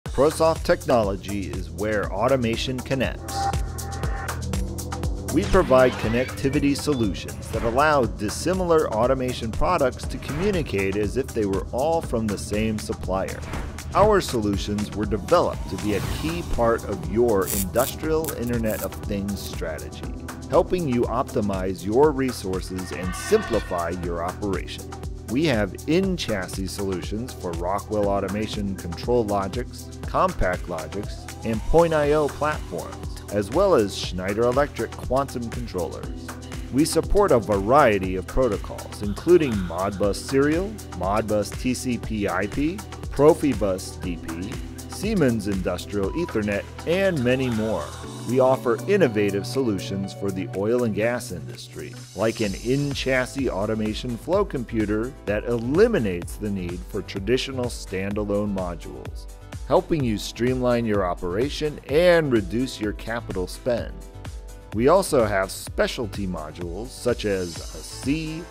ProSoft technology is where automation connects. We provide connectivity solutions that allow dissimilar automation products to communicate as if they were all from the same supplier. Our solutions were developed to be a key part of your Industrial Internet of Things strategy, helping you optimize your resources and simplify your operation. We have in-chassis solutions for Rockwell Automation control logics, compact logics, and Point.io platforms, as well as Schneider Electric quantum controllers. We support a variety of protocols, including Modbus Serial, Modbus TCP/IP, Profibus DP, Siemens Industrial Ethernet, and many more. We offer innovative solutions for the oil and gas industry, like an in-chassis automation flow computer that eliminates the need for traditional standalone modules, helping you streamline your operation and reduce your capital spend. We also have specialty modules such as a C++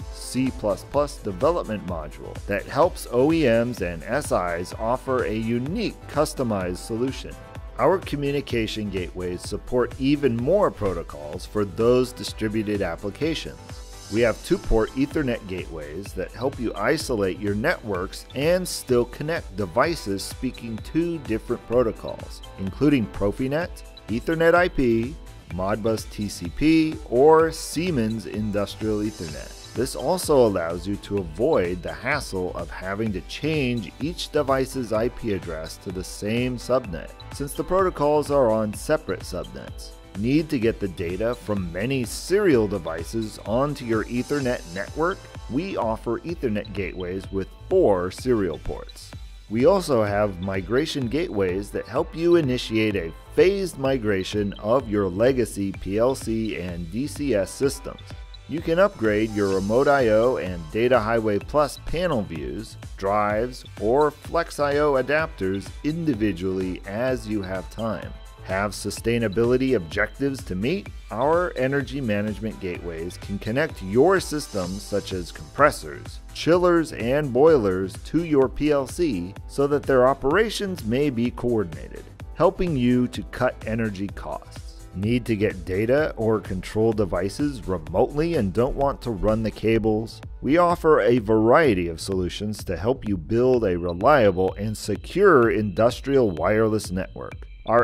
development module that helps OEMs and SIs offer a unique customized solution. Our communication gateways support even more protocols for those distributed applications. We have 2-port Ethernet gateways that help you isolate your networks and still connect devices speaking 2 different protocols, including Profinet, Ethernet IP, Modbus TCP, or Siemens Industrial Ethernet. This also allows you to avoid the hassle of having to change each device's IP address to the same subnet, since the protocols are on separate subnets. Need to get the data from many serial devices onto your Ethernet network? We offer Ethernet gateways with 4 serial ports. We also have migration gateways that help you initiate a phased migration of your legacy PLC and DCS systems. You can upgrade your Remote I/O and Data Highway Plus panel views, drives, or Flex I/O adapters individually as you have time. Have sustainability objectives to meet? Our energy management gateways can connect your systems such as compressors, chillers, and boilers to your PLC so that their operations may be coordinated, helping you to cut energy costs. Need to get data or control devices remotely and don't want to run the cables? We offer a variety of solutions to help you build a reliable and secure industrial wireless network. Our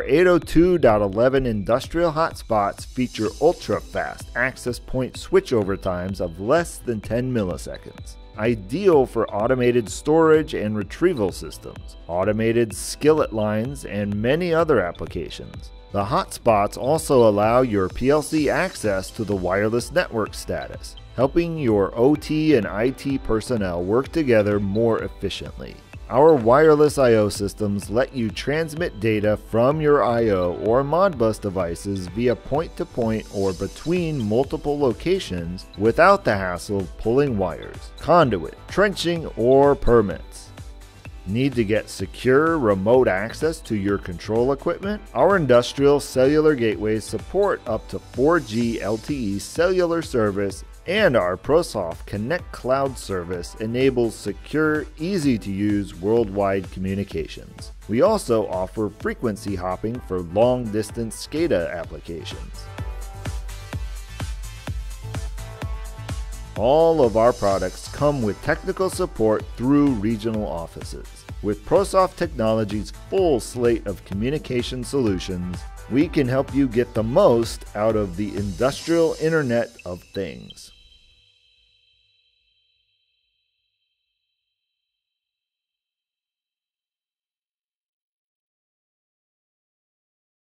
802.11 Industrial Hotspots feature ultra-fast access point switchover times of less than 10 milliseconds. Ideal for automated storage and retrieval systems, automated skillet lines, and many other applications. The hotspots also allow your PLC access to the wireless network status, helping your OT and IT personnel work together more efficiently. Our wireless I/O systems let you transmit data from your I/O or Modbus devices via point-to-point or between multiple locations without the hassle of pulling wires, conduit, trenching, or permits. Need to get secure remote access to your control equipment? Our industrial cellular gateways support up to 4G LTE cellular service, and our ProSoft Connect Cloud service enables secure, easy-to-use worldwide communications. We also offer frequency hopping for long-distance SCADA applications. All of our products come with technical support through regional offices. With ProSoft Technology's full slate of communication solutions, we can help you get the most out of the Industrial Internet of Things.